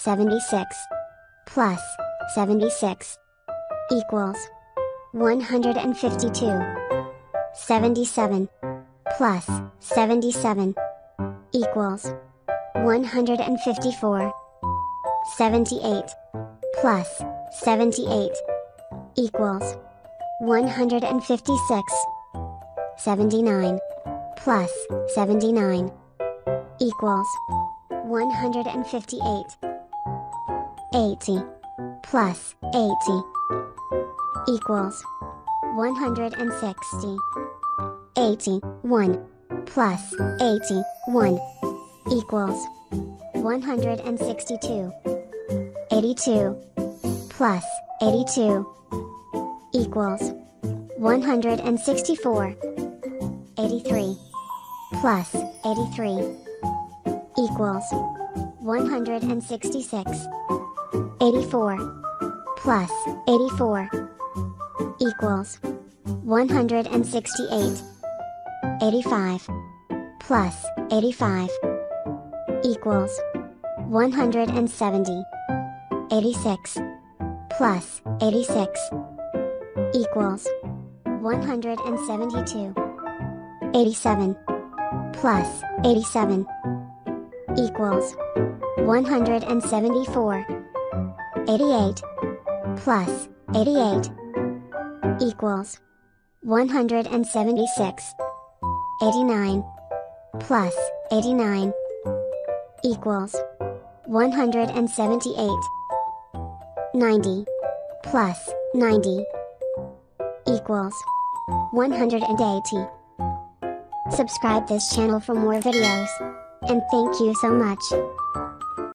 76 plus 76 equals 152. 77 plus 77 equals 154. 78 plus 78 equals 156. 79 plus 79 equals 158. 80 plus 80 equals 160. 81 plus 81 equals 162. 82 plus 82 equals 164. 83 plus 83 equals 166. 84 plus 84 equals 168. 85 plus 85 equals 170. 86 plus 86 equals 172. 87 plus 87 equals 174. 88 plus 88 equals 176. 89 plus 89 equals 178. 90 plus 90 equals 180. Subscribe this channel for more videos, and thank you so much.